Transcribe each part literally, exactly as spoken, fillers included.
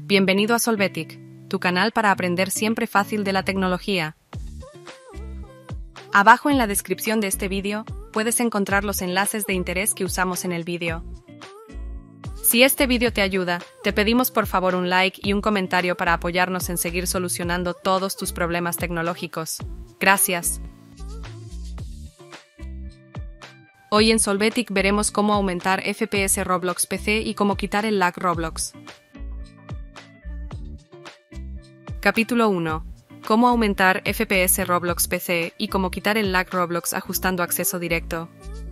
Bienvenido a Solvetic, tu canal para aprender siempre fácil de la tecnología. Abajo en la descripción de este vídeo, puedes encontrar los enlaces de interés que usamos en el vídeo. Si este vídeo te ayuda, te pedimos por favor un like y un comentario para apoyarnos en seguir solucionando todos tus problemas tecnológicos. Gracias. Hoy en Solvetic veremos cómo aumentar F P S Roblox P C y cómo quitar el lag Roblox. Capítulo uno. Cómo aumentar F P S Roblox P C y cómo quitar el lag Roblox ajustando acceso directo.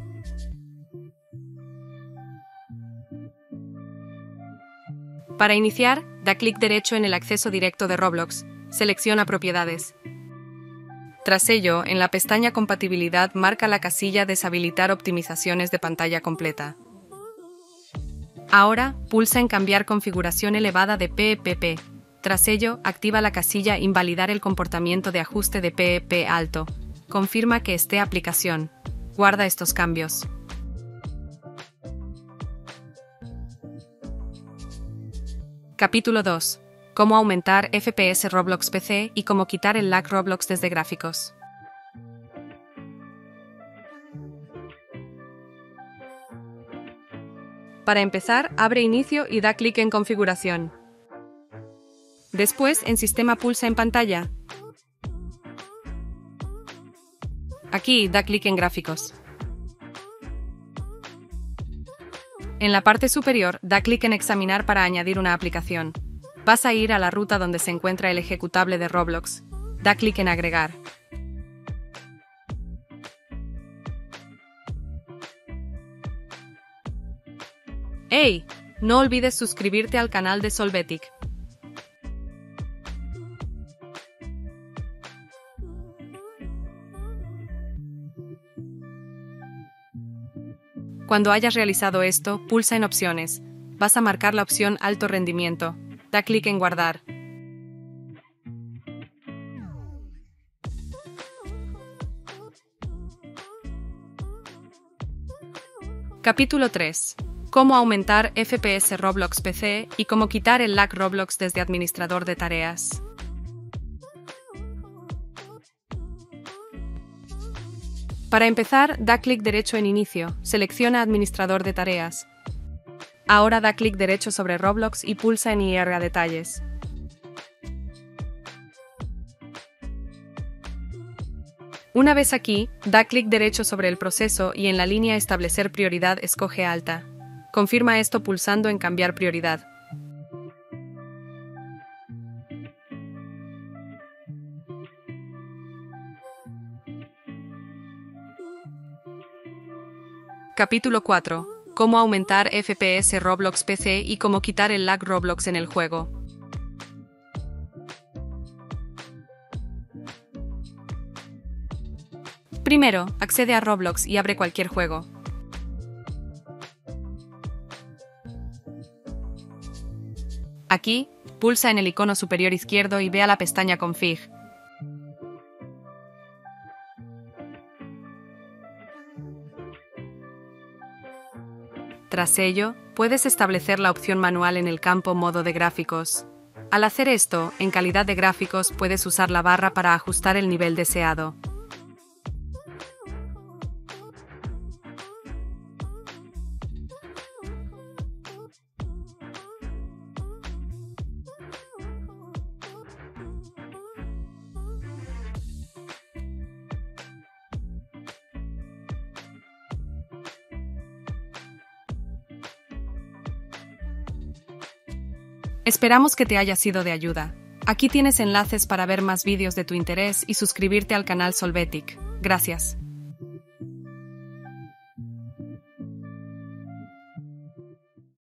Para iniciar, da clic derecho en el acceso directo de Roblox, selecciona Propiedades. Tras ello, en la pestaña Compatibilidad marca la casilla Deshabilitar optimizaciones de pantalla completa. Ahora, pulsa en Cambiar configuración elevada de P E P P. Tras ello, activa la casilla Invalidar el comportamiento de ajuste de P E P alto. Confirma que esté aplicación. Guarda estos cambios. Capítulo dos. Cómo aumentar F P S Roblox P C y cómo quitar el lag Roblox desde gráficos. Para empezar, abre Inicio y da clic en Configuración. Después, en Sistema pulsa en Pantalla. Aquí, da clic en Gráficos. En la parte superior, da clic en Examinar para añadir una aplicación. Vas a ir a la ruta donde se encuentra el ejecutable de Roblox. Da clic en Agregar. ¡Hey! No olvides suscribirte al canal de Solvetic. Cuando hayas realizado esto, pulsa en Opciones. Vas a marcar la opción Alto rendimiento. Da clic en Guardar. Capítulo tres. Cómo aumentar F P S Roblox P C y cómo quitar el lag Roblox desde Administrador de tareas. Para empezar, da clic derecho en Inicio, selecciona Administrador de tareas. Ahora da clic derecho sobre Roblox y pulsa en Ir a Detalles. Una vez aquí, da clic derecho sobre el proceso y en la línea Establecer prioridad escoge Alta. Confirma esto pulsando en Cambiar prioridad. Capítulo cuatro. Cómo aumentar F P S Roblox P C y cómo quitar el lag Roblox en el juego. Primero, accede a Roblox y abre cualquier juego. Aquí, pulsa en el icono superior izquierdo y ve a la pestaña Config. Tras ello, puedes establecer la opción manual en el campo Modo de gráficos. Al hacer esto, en calidad de gráficos puedes usar la barra para ajustar el nivel deseado. Esperamos que te haya sido de ayuda. Aquí tienes enlaces para ver más vídeos de tu interés y suscribirte al canal Solvetic. Gracias.